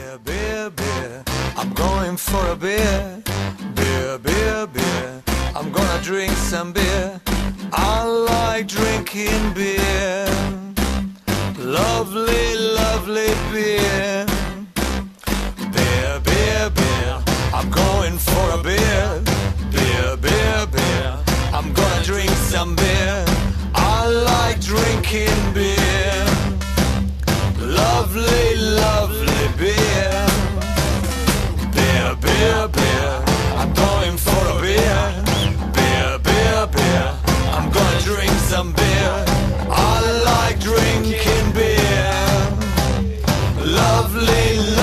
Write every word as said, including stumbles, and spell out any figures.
Beer, beer, beer, I'm going for a beer. Beer, beer, beer, I'm gonna drink some beer. I like drinking beer. Lovely, lovely beer. Beer, beer, beer, I'm going for a beer. Beer, beer, beer, I'm gonna drink some beer. I like drinking beer. Lovely, lovely beer. Beer, beer, beer, I'm going for a beer. Beer, beer, beer, I'm gonna drink some beer. I like drinking beer. Lovely,